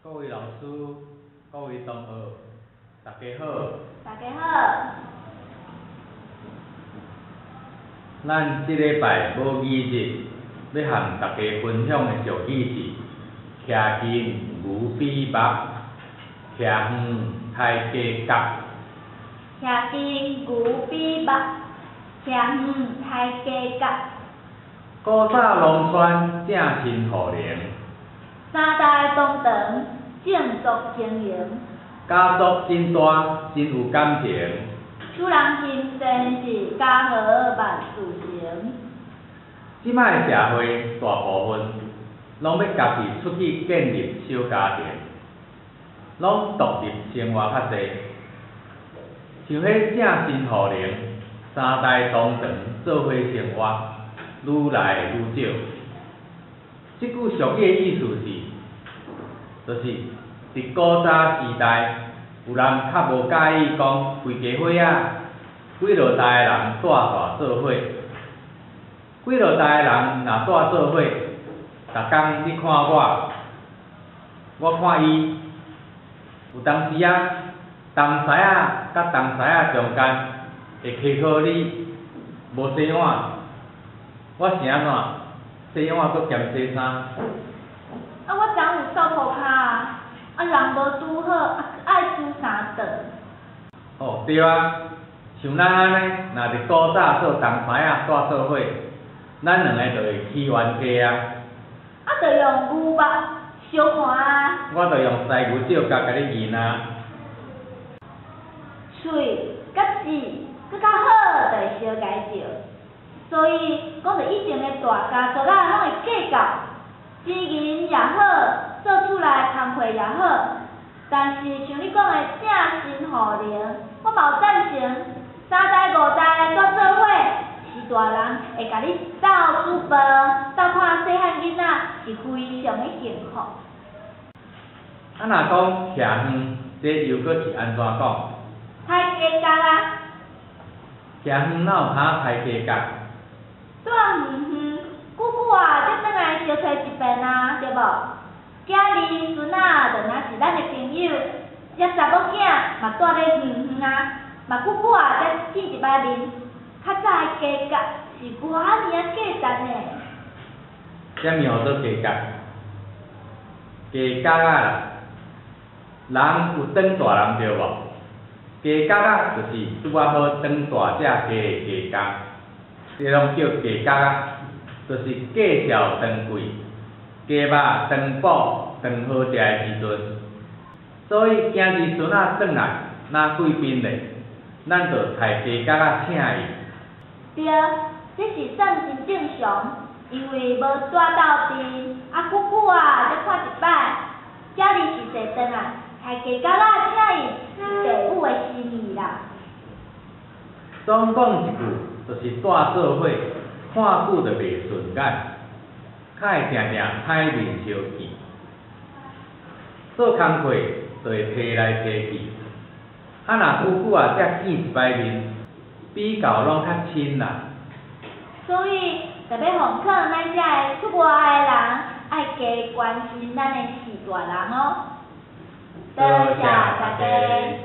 各位老师、各位同学，大家好。 大家好。 咱这礼拜母语日要和大家分享的俗语是：徛近牛比目，徛远刣鸡角。 徛近牛比目，徛远刣鸡角。 古早农村正亲和邻， 三代同堂正族经营， 家族真大真有感情。 厝人心生是家和万事成。 即摆社会大部分拢要家己出去建立小家庭，拢独立生活较济。像迄正亲和邻，三代同堂做伙生活，愈来愈少。即句俗语的意思是，就是伫古早时代，有人较无介意讲规家伙仔几落代的人住大做伙，几落代的人若住做伙，逐工你看我，我看伊，有当时啊，东西仔甲东西仔中间会溪靠你无洗碗，我是安怎？洗碗搁兼洗衫。 我昨有扫涂骹人无拄好，爱煮三顿。 哦，对啊，像咱安尼，若伫古早做同牌仔住做伙，咱两个就会起冤家啊。 就用牛目相看啊。 我就用西牛照角甲你认啊。 喙甲舌搁较好，就会相解照。所以讲着以前的大家族啊，拢会计较，钱银也好，做厝内工课也好。但是像你讲的正亲和邻，我嘛有赞成，三代五代住做伙，是大人会甲你斗煮饭，斗看细汉囡仔，是非常的幸福。 若讲徛远，这又搁是安怎讲？ 刣鸡角啊。 徛远哪有通刣鸡角？ 住远，久久啊，才转来相找一遍啊，对无？囝儿孙仔就若是咱的朋友，也查某囝嘛住咧远啊，嘛久久啊才见一摆面。较早的鸡角是偌尔啊价值呢？ 啥物叫做鸡角？鸡角啊，人有长大人对无？鸡角啊，就是拄啊好长大才加的鸡角，这拢叫鸡角啊，就是价少长贵，鸡肉长补长好食的时阵。所以囝儿孙仔转来若贵宾咧，咱就刣鸡角啊请伊。 对，这是算真正常，因为无住斗阵，久久啊才看一摆，囝儿是坐转来，刣鸡角啊请伊是父母的心意啦。 总讲一句，就是住做伙，看久就袂顺眼，较会定定歹面相见。做工课就会提来提去，若久久啊才见一摆面。比较拢较亲啦。 所以，特别奉劝咱遮个出外的人，爱加关心咱的士大人哦。多谢大家。